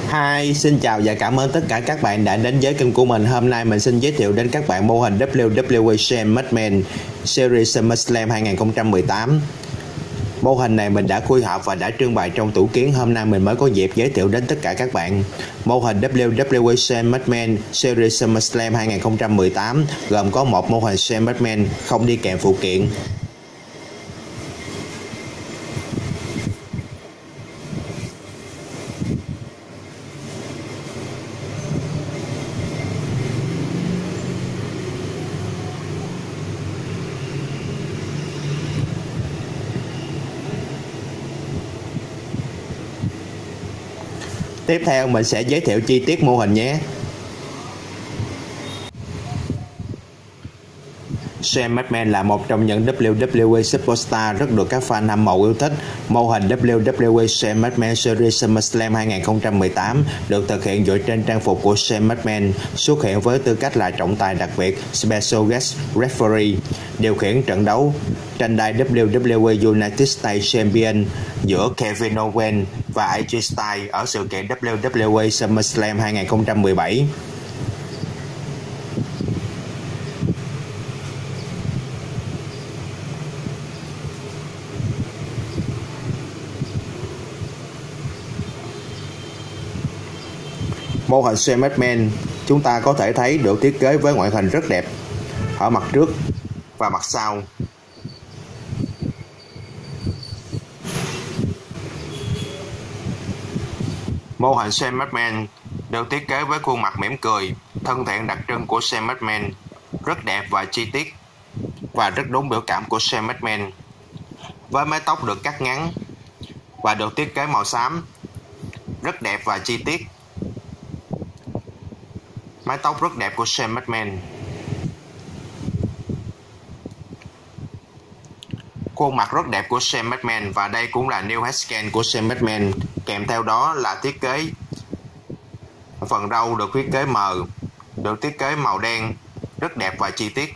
Hi, xin chào và cảm ơn tất cả các bạn đã đến với kênh của mình. Hôm nay mình xin giới thiệu đến các bạn mô hình WWE Shane McMahon Series SummerSlam 2018. Mô hình này mình đã quy hoạch và đã trưng bày trong tủ kiến. Hôm nay mình mới có dịp giới thiệu đến tất cả các bạn. Mô hình WWE Shane McMahon Series SummerSlam 2018 gồm có một mô hình Shane McMahon không đi kèm phụ kiện. Tiếp theo mình sẽ giới thiệu chi tiết mô hình nhé. Shane McMahon là một trong những WWE Superstar rất được các fan hâm mộ yêu thích. Mô hình WWE Shane McMahon Series SummerSlam 2018 được thực hiện dựa trên trang phục của Shane McMahon, xuất hiện với tư cách là trọng tài đặc biệt Special Guest Referee, điều khiển trận đấu tranh đai WWE United States Champion giữa Kevin Owens và AJ Styles ở sự kiện WWE SummerSlam 2017. Mô hình Shane McMahon chúng ta có thể thấy được thiết kế với ngoại hình rất đẹp ở mặt trước và mặt sau. Mô hình Shane McMahon được thiết kế với khuôn mặt mỉm cười, thân thiện đặc trưng của Shane McMahon, rất đẹp và chi tiết và rất đúng biểu cảm của Shane McMahon. Với mái tóc được cắt ngắn và được thiết kế màu xám, rất đẹp và chi tiết. Mái tóc rất đẹp của Shane McMahon. Khuôn mặt rất đẹp của Shane McMahon và đây cũng là new headscan của Shane McMahon. Kèm theo đó là thiết kế phần râu được thiết kế mờ, được thiết kế màu đen, rất đẹp và chi tiết.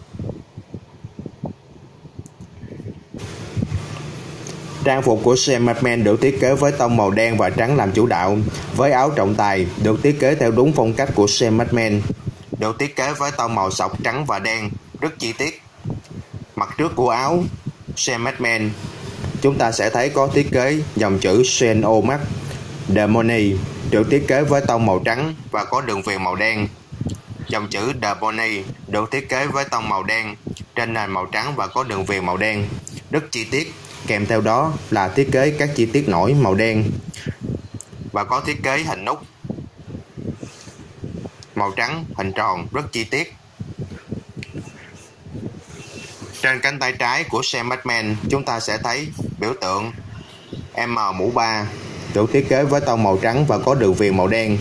Trang phục của Shane McMahon được thiết kế với tông màu đen và trắng làm chủ đạo, với áo trọng tài được thiết kế theo đúng phong cách của Shane McMahon, được thiết kế với tông màu sọc trắng và đen, rất chi tiết. Mặt trước của áo Shane McMahon chúng ta sẽ thấy có thiết kế dòng chữ Shane O'Mac The Money, được thiết kế với tông màu trắng và có đường viền màu đen. Dòng chữ The Money được thiết kế với tông màu đen trên nền màu trắng và có đường viền màu đen, rất chi tiết. Kèm theo đó là thiết kế các chi tiết nổi màu đen và có thiết kế hình nút màu trắng hình tròn, rất chi tiết. Trên cánh tay trái của Shane McMahon chúng ta sẽ thấy biểu tượng M mũ 3, được thiết kế với tông màu trắng và có đường viền màu đen.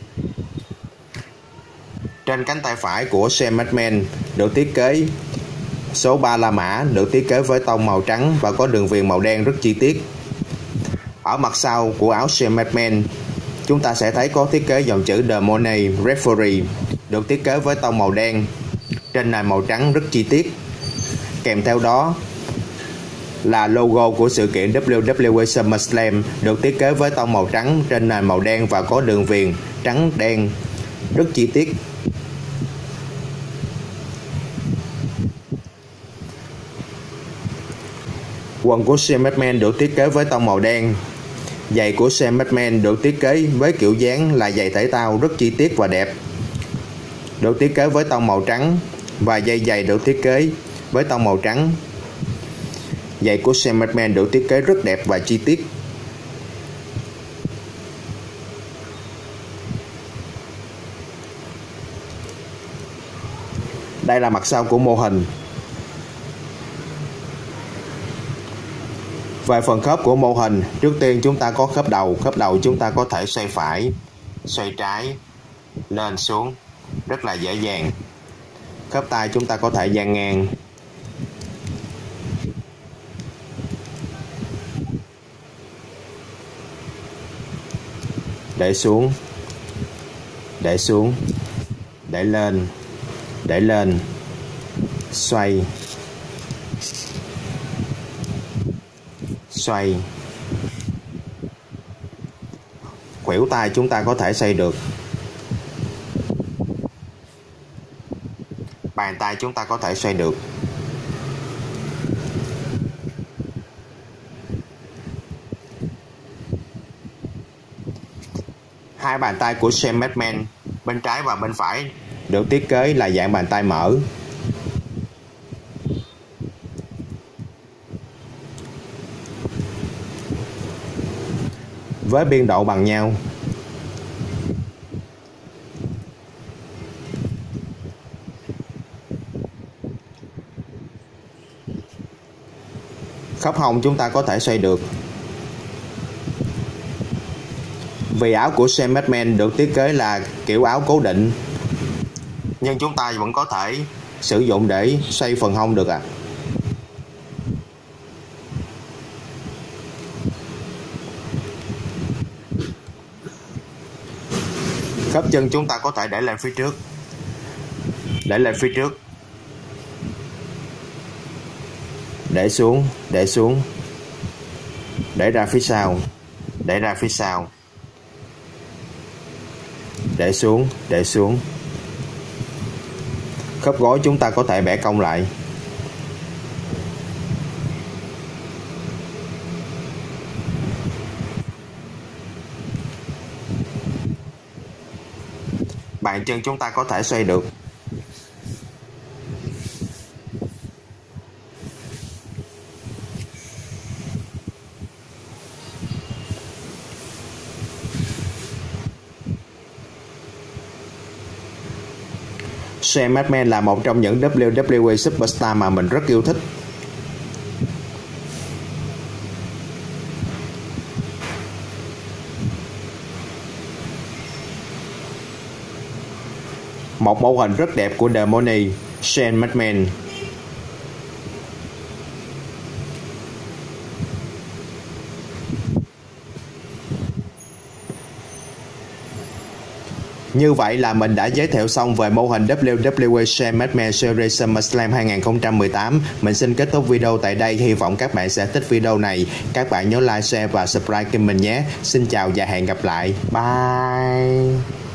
Trên cánh tay phải của Shane McMahon được thiết kế số 3 La Mã, được thiết kế với tông màu trắng và có đường viền màu đen, rất chi tiết. Ở mặt sau của áo Shane McMahon chúng ta sẽ thấy có thiết kế dòng chữ The Money Referee, được thiết kế với tông màu đen trên nền màu trắng, rất chi tiết. Kèm theo đó là logo của sự kiện WWE SummerSlam, được thiết kế với tông màu trắng trên nền màu đen và có đường viền trắng đen, rất chi tiết. Quần của Shane McMahon được thiết kế với tông màu đen. Giày của Shane McMahon được thiết kế với kiểu dáng là giày thể thao, rất chi tiết và đẹp, được thiết kế với tông màu trắng và dây giày được thiết kế với tông màu trắng. Giày của Shane McMahon được thiết kế rất đẹp và chi tiết. Đây là mặt sau của mô hình. Về phần khớp của mô hình, trước tiên chúng ta có khớp đầu. Khớp đầu chúng ta có thể xoay phải, xoay trái, lên xuống rất là dễ dàng. Khớp tay chúng ta có thể dang ngang, để xuống, để xuống, để lên, xoay, khuỷu tay chúng ta có thể xoay được. Bàn tay chúng ta có thể xoay được. Hai bàn tay của Shane McMahon, bên trái và bên phải, được thiết kế là dạng bàn tay mở. Với biên độ bằng nhau. Khớp hông chúng ta có thể xoay được. Vì áo của Shane McMahon được thiết kế là kiểu áo cố định, nhưng chúng ta vẫn có thể sử dụng để xoay phần hông được ạ. Khớp chân chúng ta có thể để lên phía trước. Để lên phía trước. Để xuống, để xuống. Để ra phía sau. Để ra phía sau. Để xuống, để xuống. Khớp gối chúng ta có thể bẻ cong lại. Bàn chân chúng ta có thể xoay được. Shane McMahon là một trong những WWE Superstar mà mình rất yêu thích. Một mẫu hình rất đẹp của The Money, Shane McMahon. Như vậy là mình đã giới thiệu xong về mô hình WWE Shane McMahon Series SummerSlam 2018. Mình xin kết thúc video tại đây. Hy vọng các bạn sẽ thích video này. Các bạn nhớ like, share và subscribe kênh mình nhé. Xin chào và hẹn gặp lại. Bye.